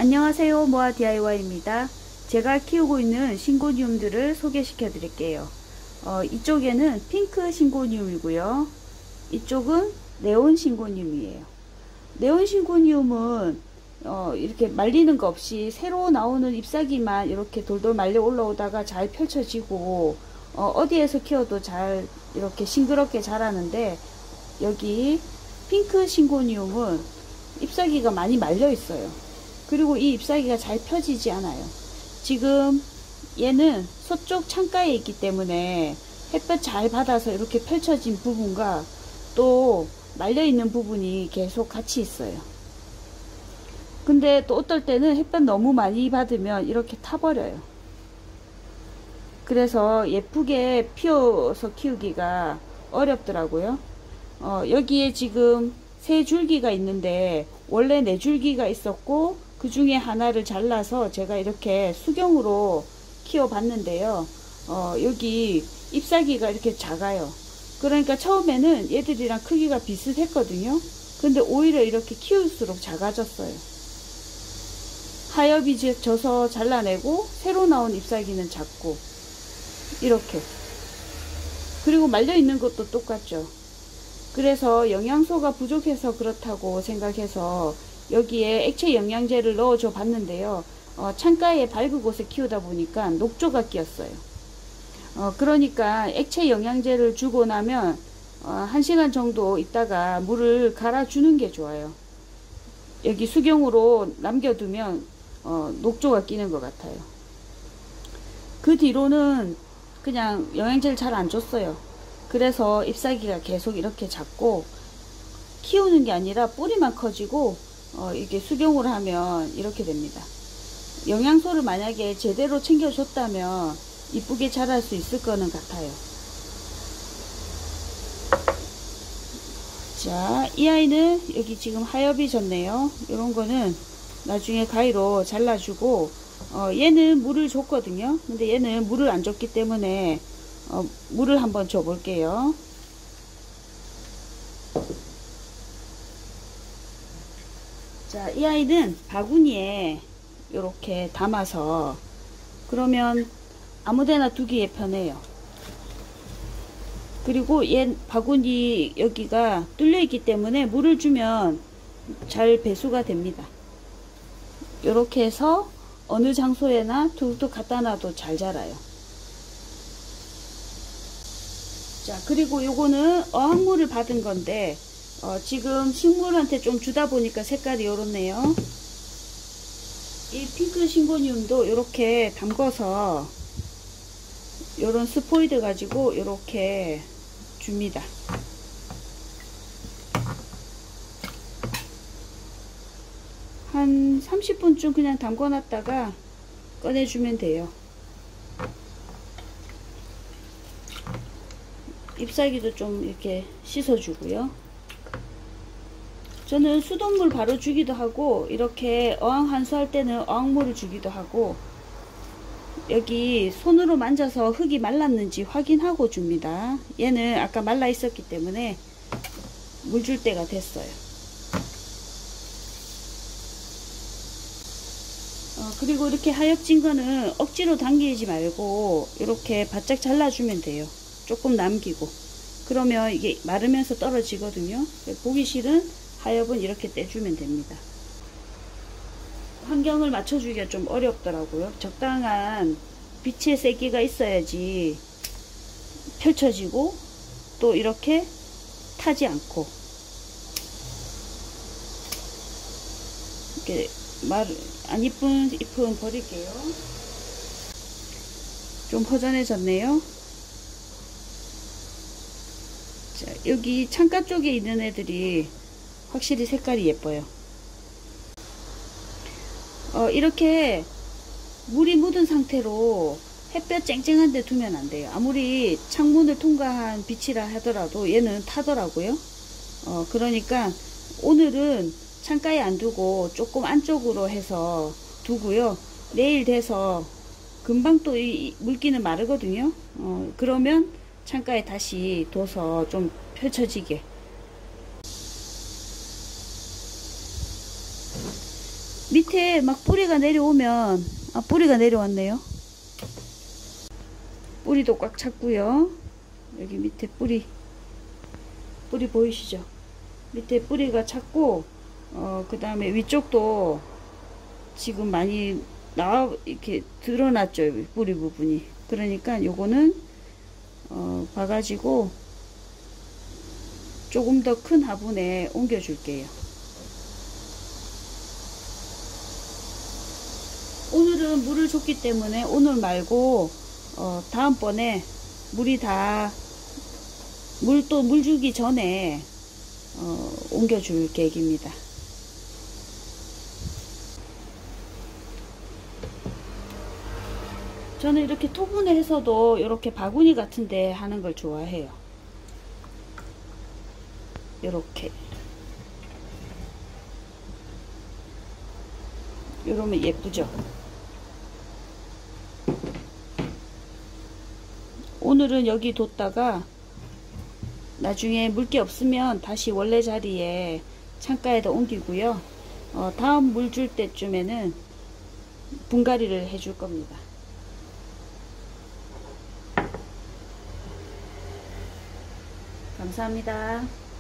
안녕하세요, 모아 DIY입니다. 제가 키우고 있는 싱고니움들을 소개시켜 드릴게요. 이쪽에는 핑크 싱고니움이고요. 이쪽은 네온 싱고니움이에요. 네온 싱고니움은 이렇게 말리는 거 없이 새로 나오는 잎사귀만 이렇게 돌돌 말려 올라오다가 잘 펼쳐지고 어디에서 키워도 잘 이렇게 싱그럽게 자라는데, 여기 핑크 싱고니움은 잎사귀가 많이 말려 있어요. 그리고 이 잎사귀가 잘 펴지지 않아요. 지금 얘는 서쪽 창가에 있기 때문에 햇볕 잘 받아서 이렇게 펼쳐진 부분과 또 말려있는 부분이 계속 같이 있어요. 근데 또 어떨 때는 햇볕 너무 많이 받으면 이렇게 타버려요. 그래서 예쁘게 피워서 키우기가 어렵더라고요. 여기에 지금 3줄기가 있는데 원래 4줄기가 있었고 그 중에 하나를 잘라서 제가 이렇게 수경으로 키워 봤는데요. 여기 잎사귀가 이렇게 작아요. 그러니까 처음에는 얘들이랑 크기가 비슷했거든요. 근데 오히려 이렇게 키울수록 작아졌어요. 하엽이 져서 잘라내고 새로 나온 잎사귀는 작고 이렇게. 그리고 말려있는 것도 똑같죠. 그래서 영양소가 부족해서 그렇다고 생각해서 여기에 액체 영양제를 넣어줘 봤는데요. 창가에 밝은 곳에 키우다 보니까 녹조가 끼었어요. 그러니까 액체 영양제를 주고 나면 1시간 정도 있다가 물을 갈아주는 게 좋아요. 여기 수경으로 남겨두면 녹조가 끼는 것 같아요. 그 뒤로는 그냥 영양제를 잘 안 줬어요. 그래서 잎사귀가 계속 이렇게 작고, 키우는 게 아니라 뿌리만 커지고 이게 수경으로 하면 이렇게 됩니다. 영양소를 만약에 제대로 챙겨줬다면 이쁘게 자랄 수 있을 거는 같아요. 자, 이 아이는 여기 지금 하엽이 졌네요. 이런 거는 나중에 가위로 잘라주고, 얘는 물을 줬거든요. 근데 얘는 물을 안 줬기 때문에 물을 한번 줘 볼게요. 자, 이 아이는 바구니에 이렇게 담아서, 그러면 아무데나 두기에 편해요. 그리고 얘 바구니 여기가 뚫려 있기 때문에 물을 주면 잘 배수가 됩니다. 이렇게 해서 어느 장소에나 툭툭 갖다 놔도 잘 자라요. 자, 그리고 요거는 어항물을 받은 건데 지금 식물한테 좀 주다 보니까 색깔이 요렇네요. 이 핑크 싱고니움도 이렇게 담궈서 요런 스포이드 가지고 이렇게 줍니다. 한 30분쯤 그냥 담궈 놨다가 꺼내주면 돼요. 잎사귀도 좀 이렇게 씻어주고요. 저는 수돗물 바로 주기도 하고, 이렇게 어항 환수할 때는 어항물을 주기도 하고, 여기 손으로 만져서 흙이 말랐는지 확인하고 줍니다. 얘는 아까 말라 있었기 때문에 물 줄 때가 됐어요. 그리고 이렇게 하엽진 거는 억지로 당기지 말고 이렇게 바짝 잘라주면 돼요. 조금 남기고. 그러면 이게 마르면서 떨어지거든요. 보기 싫은 하엽은 이렇게 떼주면 됩니다. 환경을 맞춰주기가 좀 어렵더라고요. 적당한 빛의 세기가 있어야지 펼쳐지고 또 이렇게 타지 않고. 이렇게 안 이쁜 잎은 버릴게요. 좀 허전해졌네요. 자, 여기 창가 쪽에 있는 애들이 확실히 색깔이 예뻐요. 이렇게 물이 묻은 상태로 햇볕 쨍쨍한 데 두면 안 돼요. 아무리 창문을 통과한 빛이라 하더라도 얘는 타더라고요. 그러니까 오늘은 창가에 안 두고 조금 안쪽으로 해서 두고요. 내일 돼서 금방 또 이 물기는 마르거든요. 그러면 창가에 다시 둬서 좀 펼쳐지게. 밑에 막 뿌리가 내려오면, 아, 뿌리가 내려왔네요. 뿌리도 꽉 찼고요. 여기 밑에 뿌리 보이시죠? 밑에 뿌리가 찼고, 그 다음에 위쪽도 지금 많이 이렇게 드러났죠. 뿌리 부분이. 그러니까 요거는 봐가지고 조금 더 큰 화분에 옮겨 줄게요. 오늘은 물을 줬기 때문에 오늘 말고 다음번에 물이 다 물 주기 전에 옮겨 줄 계획입니다. 저는 이렇게 토분을 해서도 이렇게 바구니 같은데 하는 걸 좋아해요. 이렇게 이러면 예쁘죠. 오늘은 여기 뒀다가 나중에 물기 없으면 다시 원래 자리에 창가에다 옮기고요. 다음 물 줄 때쯤에는 분갈이를 해줄 겁니다. 감사합니다.